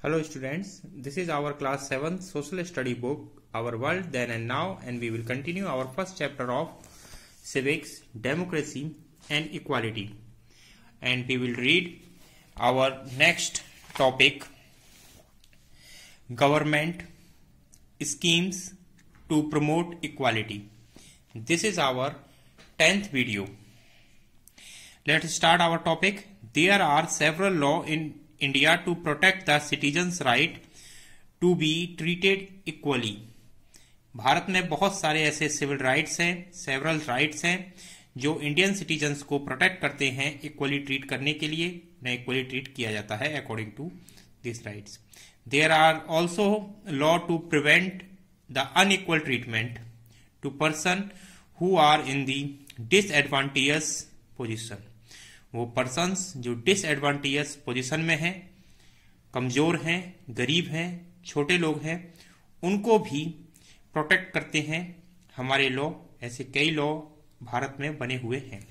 Hello students, this is our class 7 social study book, Our World Then and Now, and we will continue our first chapter of civics, democracy and equality. And we will read our next topic, government schemes to promote equality. This is our 10th video. Let's start our topic. There are several laws in India to protect the citizens' right to be treated equally. Bharat में बहुत सारे ऐसे civil rights हैं, several rights हैं जो Indian citizens को protect करते हैं इक्वली ट्रीट करने के लिए, न इक्वली ट्रीट किया जाता है according to this rights. There are also law to prevent the unequal treatment to person who are in the disadvantageous position. वो पर्सन्स जो डिसएडवांटेजस पोजीशन में हैं, कमजोर हैं, गरीब हैं, छोटे लोग हैं, उनको भी प्रोटेक्ट करते हैं हमारे लॉ. ऐसे कई लॉ भारत में बने हुए हैं.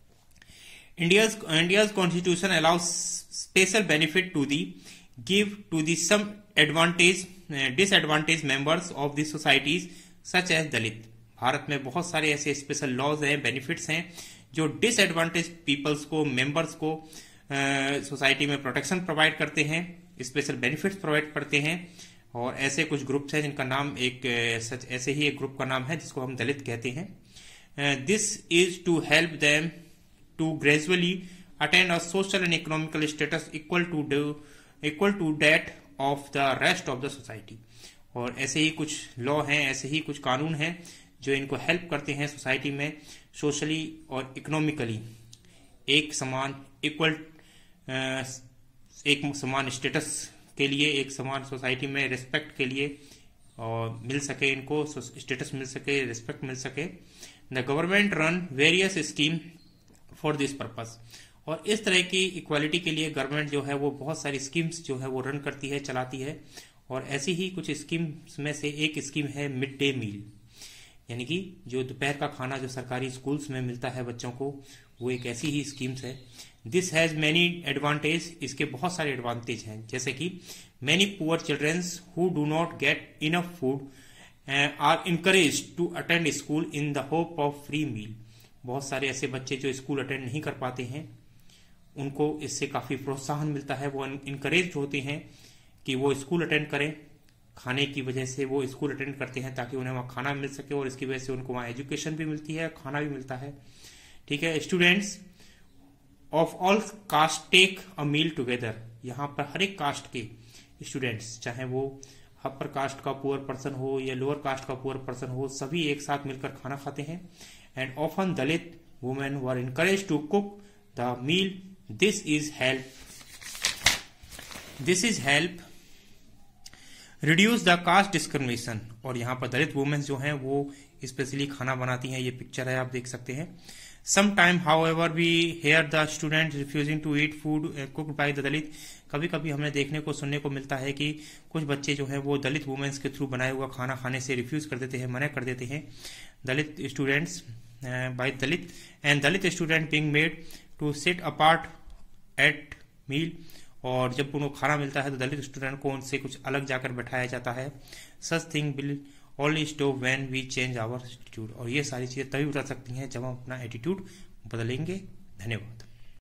India's constitution allows special benefit to the give to the some advantage disadvantage members of the societies such as Dalit. Bharat में बहुत सारे ऐसे स्पेशल लॉज हैं, बेनिफिट्स हैं जो डिसएडवांटेज पीपल्स को, मेंबर्स को सोसाइटी में प्रोटेक्शन प्रोवाइड करते हैं, स्पेशल बेनिफिट्स प्रोवाइड करते हैं. और ऐसे कुछ ग्रुप्स हैं जिनका नाम ऐसे ही एक ग्रुप का नाम है जिसको हम दलित कहते हैं. This is to help them to gradually attain a social and economical status equal to that of the rest of the society. और ऐसे ही कुछ लॉ हैं, ऐसे ही कुछ कानून हैं जो इनको हेल्प करते हैं सोसाइटी में सोशली और इकोनॉमिकली एक समान स्टेटस के लिए, एक समान सोसाइटी में रिस्पेक्ट के लिए और मिल सके, इनको स्टेटस मिल सके, रिस्पेक्ट मिल सके. The government run various scheme for this purpose. और इस तरह की इक्वालिटी के लिए गवर्नमेंट जो है वो बहुत सारी स्कीम्स जो है वो रन करती है, चलाती है. और ऐसी ही कुछ स्कीम्स में से एक स्कीम है मिड डे मील, यानी कि जो दोपहर का खाना जो सरकारी स्कूल्स में मिलता है बच्चों को, वो एक ऐसी ही स्कीम्स है. This has many advantage. इसके बहुत सारे एडवांटेज हैं, जैसे कि many poor childrens who do not get enough food are encouraged to attend school in the hope of free meal. बहुत सारे ऐसे बच्चे जो स्कूल अटेंड नहीं कर पाते हैं, उनको इससे काफी प्रोत्साहन मिलता है. वो इनकरेज होते हैं कि वो स्कूल अटेंड करें. खाने की वजह से वो स्कूल अटेंड करते हैं ताकि उन्हें वहाँ खाना मिल सके, और इसकी वजह से उनको वहाँ एजुकेशन भी मिलती है, खाना भी मिलता है. ठीक है. Students of all caste take a meal together. यहाँ पर हर एक कास्ट के स्टूडेंट्स, चाहे वो अपर कास्ट का पुअर पर्सन हो या लोअर कास्ट का पुअर पर्सन हो, सभी एक साथ मिलकर खाना खाते हैं. And often Dalit women were encourage to cook the meal. This is help reduce the caste discrimination. और यहाँ पर दलित वुमेन्स जो हैं वो स्पेशली खाना बनाती हैं. ये पिक्चर है, आप देख सकते हैं. Some time however we hear the student refusing to eat food cooked by the Dalit. कभी कभी हमें देखने को, सुनने को मिलता है कि कुछ बच्चे जो हैं वो दलित वुमेन्स के थ्रू बनाया हुआ खाना खाने से रिफ्यूज कर देते हैं, मना कर देते हैं. Dalit students by Dalit and Dalit student being made to sit apart at meal. और जब उनको खाना मिलता है तो दलित स्टूडेंट को उनसे कुछ अलग जाकर बैठाया जाता है. Such thing will only stop when we change our attitude. और ये सारी चीजें तभी बता सकती हैं जब हम अपना एटीट्यूड बदलेंगे. धन्यवाद.